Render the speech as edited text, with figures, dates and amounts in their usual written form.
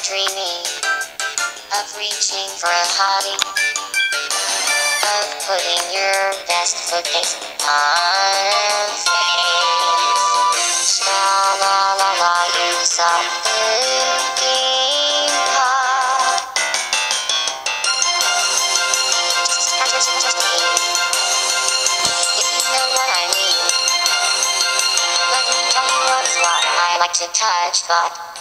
dreaming of reaching for a hobby, of putting your best foot face on face. La la la la, you saw the game pop. Just a game. If you know what I mean, let me tell you what I like to touch, but